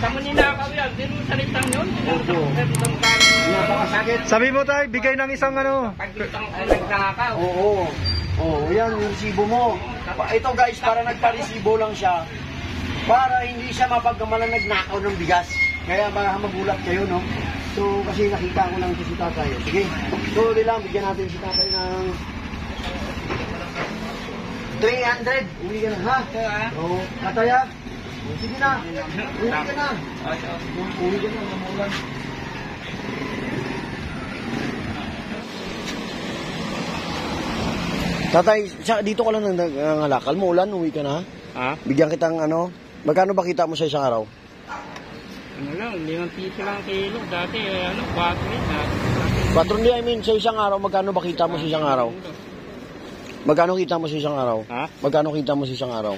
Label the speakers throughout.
Speaker 1: Sa maninakaw yan, di mo salitang yun.
Speaker 2: Napakasakit.
Speaker 3: Sabi mo tayo, bigay ng isang ano.
Speaker 1: Paglutang ay nagnakaw.
Speaker 2: Oo. Oo, yan yung resibo mo. Ito guys, para nagpa-resibo lang siya. Para hindi siya mapagkamalan nagnakaw ng bigas. Kaya baka magulat kayo, no? So, kasi nakita ko lang si tatay. Sige, tuloy lang, bigyan natin si tatay ng 300. Uwi ka na, ha? Oo. Tatay, ha? Sige na. Uwi ka na. Uwi ka na, mamulan. Tatay, dito ka lang nangalakal mo, ulan, uwi ka na.
Speaker 1: Ha?
Speaker 2: Bigyan kitang ano, magkano ba kita mo sa isang araw?
Speaker 1: Ano lang, 5 piso lang kilo. Dati, 4 na.
Speaker 2: 4, I mean, sa isang araw, magkano ba kita mo sa isang araw? Magkano kita mo sa isang araw?
Speaker 1: Ha?
Speaker 2: Magkano kita mo sa isang araw?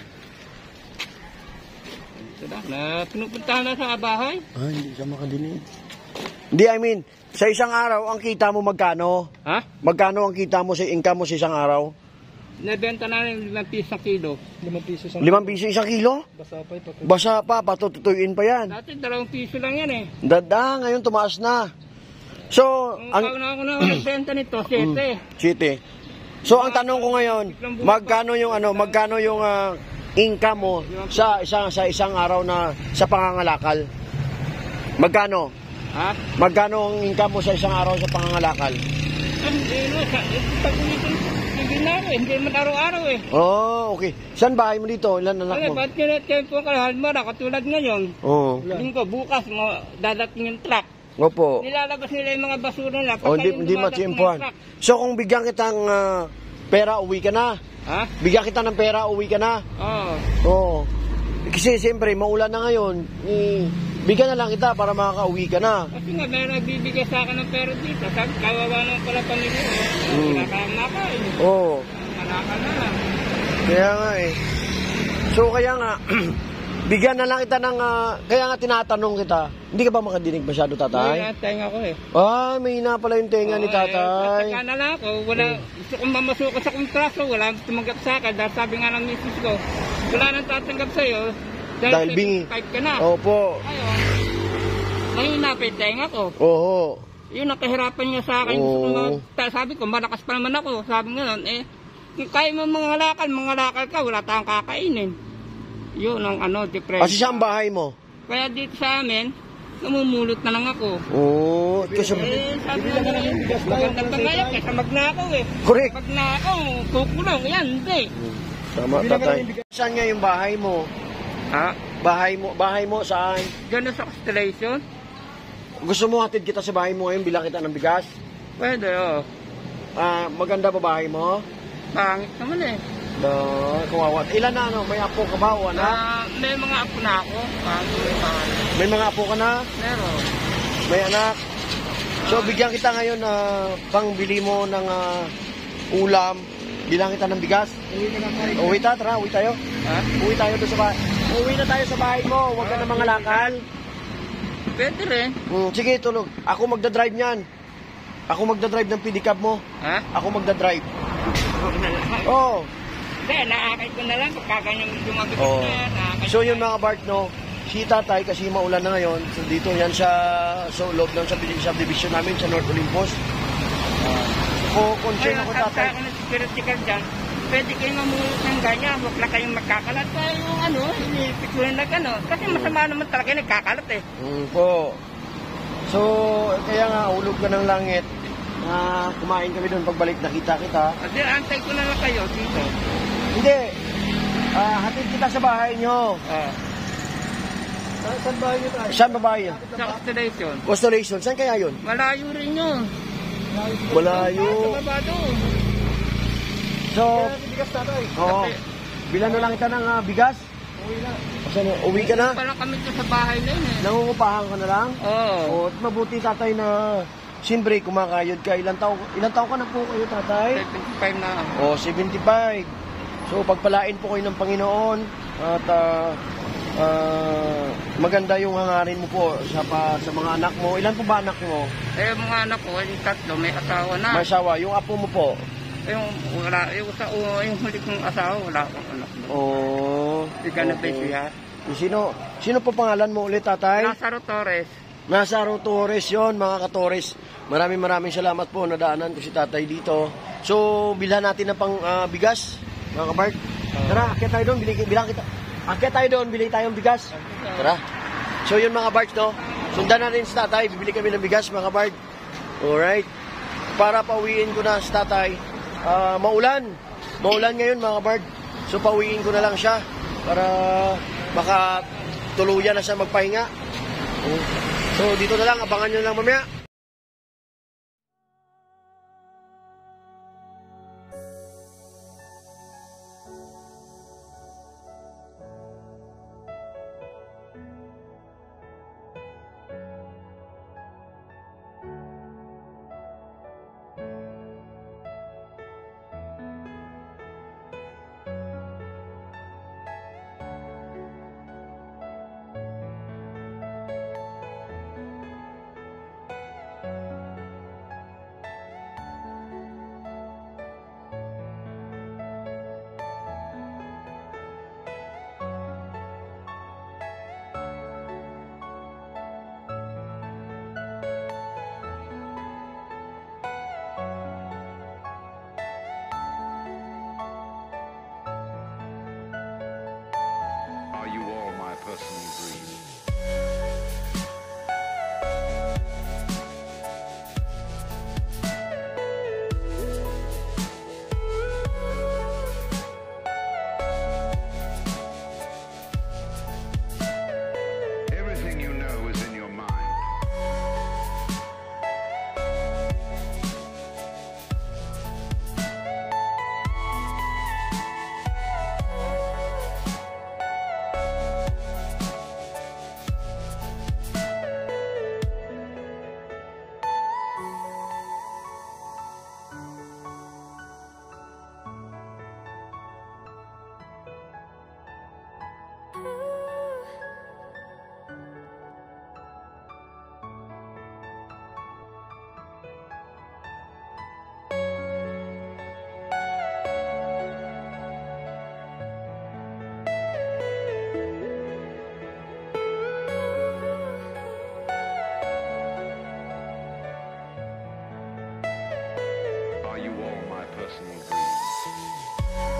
Speaker 1: Ito na, pinupuntahan na sa bahay.
Speaker 2: Ah, hindi siya makadinig. Hindi, I mean, sa isang araw, ang kita mo magkano?
Speaker 1: Ha?
Speaker 2: Magkano ang kita mo sa income mo sa isang araw?
Speaker 1: Nabenta namin 5 piso sa kilo.
Speaker 3: 5 piso
Speaker 2: 5 piso isang kilo?
Speaker 3: Basa pa.
Speaker 2: Basa pa, patutuyuin pa yan.
Speaker 1: Dati 2 piso lang yan eh.
Speaker 2: Dada, ngayon tumaas na. So,
Speaker 1: Ang kauna ko na nagbenta nito, 7.
Speaker 2: City. So, ang tanong ko ngayon, magkano yung income mo sa isang araw na sa pangangalakal? Magkano?
Speaker 1: Ha?
Speaker 2: Magkano ang income mo sa isang araw sa pangangalakal?
Speaker 1: Hindi na rin, hindi man araw-araw eh.
Speaker 2: Oh, okay. Saan bahay mo dito? Ilan anak
Speaker 1: Ay,
Speaker 2: mo?
Speaker 1: ba't yun at tempo ka, Halmara, katulad ngayon.
Speaker 2: Oo.
Speaker 1: Linggo, bukas, dadating yung truck.
Speaker 2: Opo.
Speaker 1: Nilalabas nila yung mga basura na.
Speaker 2: Oh, hindi matsimpuan. So, kung bigyan kitang pera, uwi ka na.
Speaker 1: Ha?
Speaker 2: Bigyan kita ng pera, uwi ka na.
Speaker 1: Oo.
Speaker 2: Oo. Kasi siyempre, maulan na ngayon. Bigyan na lang kita para makaka-uwi ka na.
Speaker 1: Kasi nga, may nagbibigay sa akin ng pera dito. Sabi, kawawa naman pala pamilya. Nakakain.
Speaker 2: Oo.
Speaker 1: Malaka na lang.
Speaker 2: Kaya nga eh. So, kaya nga, bigyan na lang kita ng, kaya nga tinatanong kita, hindi ka ba makadinig masyado,
Speaker 1: May
Speaker 2: tatay?
Speaker 1: tenga ko eh.
Speaker 2: Ah, may hina pala yung tenga ni tatay.
Speaker 1: Tataka na lang ako. Gusto kong mamasuko sa kontraso. Wala nang tumanggap sa akin. Dahil sabi nga ng misis ko, wala nang tatanggap sa'yo.
Speaker 2: Dahil bingi.
Speaker 1: Kahit ka na.
Speaker 2: Opo.
Speaker 1: Ayun. Mahina pa yung tenga ko.
Speaker 2: Oo.
Speaker 1: Yun, nakahirapan niya sa akin. Sabi ko, malakas pa naman ako. Sabi nga nun, kaya mo mga lakal ka, wala tayong kakainin. Yun ang depression.
Speaker 2: Kasi saan bahay mo?
Speaker 1: Kaya dito sa amin, namumulot na lang ako.
Speaker 2: Oo. Kasi,
Speaker 1: Sabi nga nila, maganda pa ngayon, kaysa magnakaw eh.
Speaker 2: correct.
Speaker 1: Magnakaw, kukulong, yan, hindi.
Speaker 2: Tama, tatay. Saan nga yung bahay mo?
Speaker 1: Ha?
Speaker 2: Bahay mo saan?
Speaker 1: Gano'n sa constellation?
Speaker 2: Gusto mo hatid kita sa bahay mo ngayon, bilang kita ng bigas?
Speaker 1: Pwede, oh.
Speaker 2: Maganda ba bahay mo?
Speaker 1: Pangit naman eh.
Speaker 2: Kawawa. Ilan na may apo ka ba o anak?
Speaker 1: May mga apo na ako.
Speaker 2: May mga apo ka na?
Speaker 1: Meron.
Speaker 2: May anak? So, bigyan kita ngayon pangbili mo ng ulam, bilang kita ng bigas. Uwi tara, uwi tayo.
Speaker 1: Ha?
Speaker 2: Uwi tayo doon sa bahay. Uwi na tayo sa bahay mo, huwag ka na mga lakal.
Speaker 1: Pwede rin.
Speaker 2: Sige, tulog. Ako magdadrive niyan. Ako magdadrive ng pedicab mo.
Speaker 1: Ha?
Speaker 2: Ako magdadrive. Oo.
Speaker 1: Hindi, naakay ko na lang. Pagkaganyan yung mga
Speaker 2: Oh.
Speaker 1: na yan.
Speaker 2: So yun mga Bart, no, si tatay kasi maulan na ngayon, so dito yan sa loob ng subdivision namin sa North Olympus. Concern ako tatay.
Speaker 1: Kaya sa security guard dyan, pwede kayo mamulot ng ganyan. Huwag lang kayong magkakalat. Kaya yung inipikulan na gano'n. Kasi masama naman talaga yung nagkakalat eh.
Speaker 2: Po. So, kaya nga, ulog ka ng langit. Kumain kami doon pagbalik, nakita kita.
Speaker 1: At antay ko na lang kayo dito.
Speaker 2: Hindi. Hatid kita sa bahay nyo.
Speaker 3: Saan bahay niyo tayo?
Speaker 2: Saan ba bahay yun?
Speaker 1: Sa constellation.
Speaker 2: Constellation. Saan kaya yun?
Speaker 1: Malayo rin yun.
Speaker 2: Malayo.
Speaker 1: Sa baba doon.
Speaker 2: So,
Speaker 3: Bigas tatay.
Speaker 2: oo. Bilan na lang kita ng bigas.
Speaker 3: Uwi na.
Speaker 2: Uwi ka na?
Speaker 1: Parang kami dito sa bahay na yun eh.
Speaker 2: Nangungupahan ka na lang?
Speaker 1: Oo.
Speaker 2: O, mabuti tatay na siyempre kumakayod ka. Ilang taon ka na po kayo tatay?
Speaker 1: 75 na.
Speaker 2: O, 75. So, pagpalain po kayo ng Panginoon at maganda yung hangarin mo po sa mga anak mo. Ilan po ba anak mo?
Speaker 1: Mga anak ko, yung 3, may asawa na.
Speaker 2: May asawa. Yung apo mo po?
Speaker 1: Yung huli kong asawa, wala akong anak.
Speaker 2: Oo.
Speaker 1: Ika na ba siya?
Speaker 2: Sino po pangalan mo ulit, tatay?
Speaker 1: Lazaro Torres.
Speaker 2: Lazaro Torres yon, mga ka-Torres. Maraming salamat po, nadaanan ko si tatay dito. So, bilhan natin ng pang bigas, mga ka-Bart. Tara, akyat tayo doon, bilang kita. Akyat tayo doon, bili tayong bigas. Tara. So, yun mga Bart, no? Sundan na rin si tatay, bibili kami ng bigas, mga Bart. Alright. Para pauwiin ko na si tatay. Maulan ngayon, mga Bart. So, pauwiin ko na lang siya para makatuluyan na siya magpahinga. So, dito na lang, abangan nyo na lang mamaya.
Speaker 4: Are you all my personal dream? Everything you know is in your mind. Are you all my personal dream?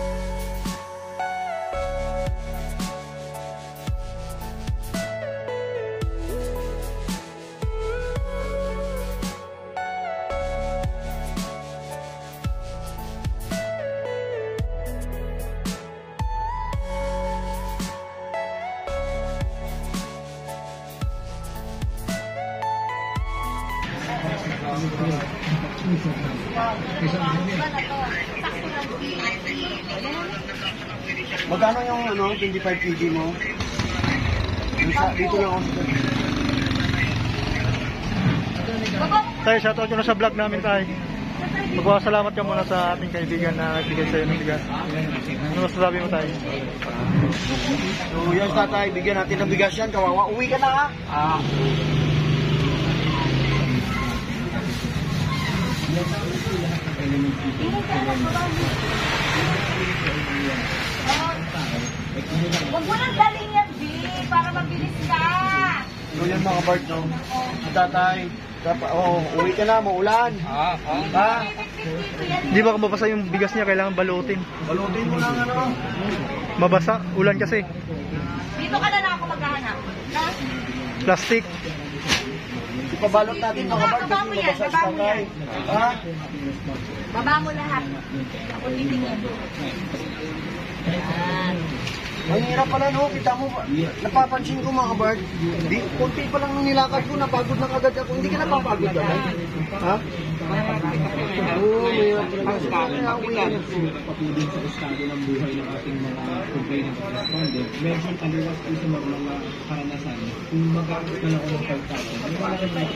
Speaker 2: Magkano yung 25 kg mo? Dito lang ako.
Speaker 3: Tayo, shoutout nyo na sa vlog namin tayo. Magpapasalamat ka muna sa ating kaibigan na nagbigay sa'yo ng bigas. Ano masasabi mo tayo?
Speaker 2: So yan tatay, bigyan natin ng bigas yan. Kawawa, uwi ka na ha?
Speaker 5: Huwag mo nang daling yan, B, para mabilis ka.
Speaker 2: So yan mga Bart, no? Si tatay, uwi ka na, maulan. Ha?
Speaker 3: Di ba kung mabasa yung bigas niya, kailangan balutin.
Speaker 2: Balutin mo lang
Speaker 3: Mabasa, ulan kasi.
Speaker 5: Dito ka na lang ako maghahanap.
Speaker 3: Plastic.
Speaker 2: Ipabalot natin mga Bart kasi mabasa si tatay. Ha?
Speaker 5: Baba mo lahat. Ako titingin. Yan.
Speaker 2: Ang hirap pala, no? Kita mo, napapansin ko mga Bart, kunti pa lang nilakad ko, napagod na agad ako. Hindi ka napapagod ka ba? Ha? Oo, mayroon talaga.
Speaker 6: Papilin sa estado ng buhay ng ating mga complainant respondent, medyo taliwas po sa mga karanasan. Kung mag-aabot na lang ako ng 5,000, wala na natin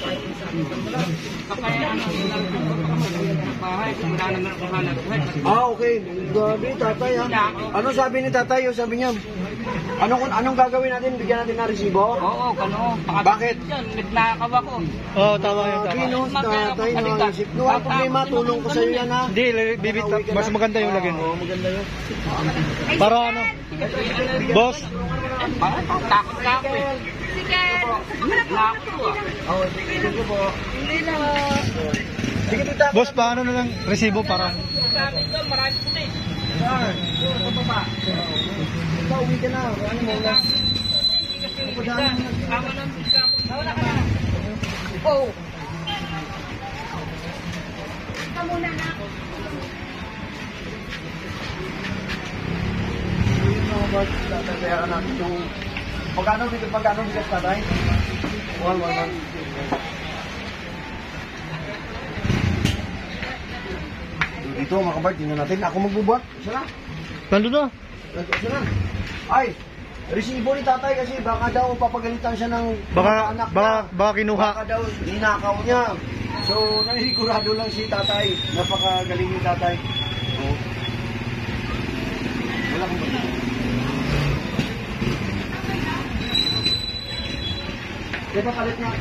Speaker 2: Okay. Grabe, tatay ha. Ano sabi ni tatay? Sabi niya, anong gagawin natin? Bigyan natin ng resibo?
Speaker 1: Oo, gano'n.
Speaker 2: Bakit?
Speaker 1: Yan, nagnakaw ako.
Speaker 3: Oo, tama yun, tama.
Speaker 2: Grabe, no? Tatay, nakalisip. No, ang problema, tulong ko sa'yo yan ha.
Speaker 3: Hindi, bibit, mas maganda yung lagyan.
Speaker 2: Oo, maganda yun.
Speaker 3: Para ano? Boss,
Speaker 1: Bakit? Takot ka ako eh.
Speaker 5: Sige.
Speaker 1: Nakako ah.
Speaker 2: Oo, sige po.
Speaker 5: Hindi na.
Speaker 2: Sige, tita.
Speaker 3: Boss, paano na lang resibo para?
Speaker 1: Sabi ko, marami po eh.
Speaker 2: Ikaw, uwi ka na. Ano mo na?
Speaker 1: Tama ng bisa ko. Wala ka na.
Speaker 5: Oh. Ika muna na.
Speaker 2: Tatayaran natin yung... Magkano bigas tatay? 1. Dito mga kabart, tingnan natin. Ako magbubuhat. Isa na.
Speaker 3: Nandun na.
Speaker 2: Isa na. Ay, resibo ni tatay kasi baka daw papagalitan siya ng mga anak niya.
Speaker 3: Baka kinuha.
Speaker 2: Baka daw ninakaw niya. So, nanigurado lang si tatay. Napakagaling ni tatay. Oh. Wala kang ba? Diba palit na?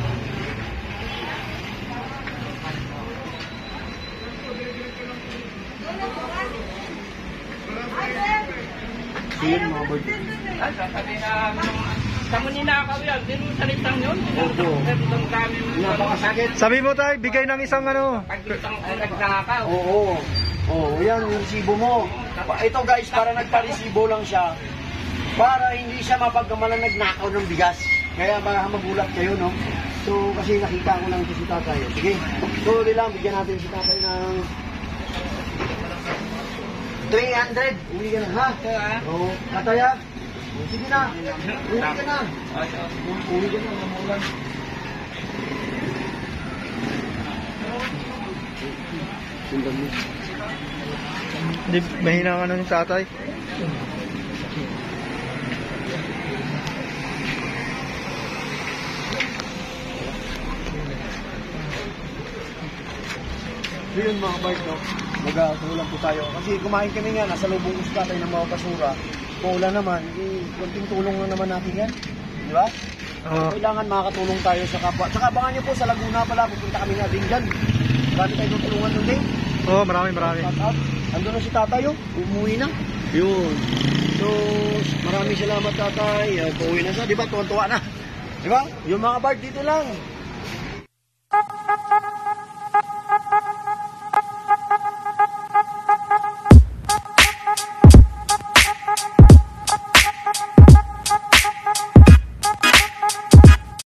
Speaker 2: Yun mga bird.
Speaker 1: Ay, sasabihin na kamo ninakaw yan. Di mo salitang yun.
Speaker 2: Opo.
Speaker 1: Ang dami mo.
Speaker 2: Napakasakit.
Speaker 3: Sabi mo tayo, bigay ng isang ano.
Speaker 1: Pag-isang nagnakaw.
Speaker 2: Oo. Oo, yan yung resibo mo. Ito guys, para nagpa-resibo lang siya. Para hindi siya mapagkamalan nagnakaw ng bigas. Kaya baka magulat kayo, no? So, kasi nakita ko lang ito si tatay. Sige. So, lang, bigyan natin si tatay ng 300. Uwi ka na, ha? Oo. Tatay, ha? Sige na. Uwi ka na. Uwi ka na, mamulan. Sundan mo.
Speaker 3: Hindi, mahina ka na ni tatay.
Speaker 2: So yun mga bike, no? Magkatulong po tayo. Kasi kumain kami nga, nasa lubong usta tayo ng mga basura. Kung wala naman, konting tulong na naman natin yan. Di ba? Kailangan makakatulong tayo sa kapwa. Tsaka abangan nyo po sa Laguna pala, pupunta kami na din dyan. Marami tayo tutulungan nun din.
Speaker 3: Oo, marami.
Speaker 2: Andun na si tatay, oh. Umuwi na. Yun. So, maraming salamat tatay. Pauwi na siya. Di ba? Tuwan-tuwa na. Di ba? Yung mga bike dito lang.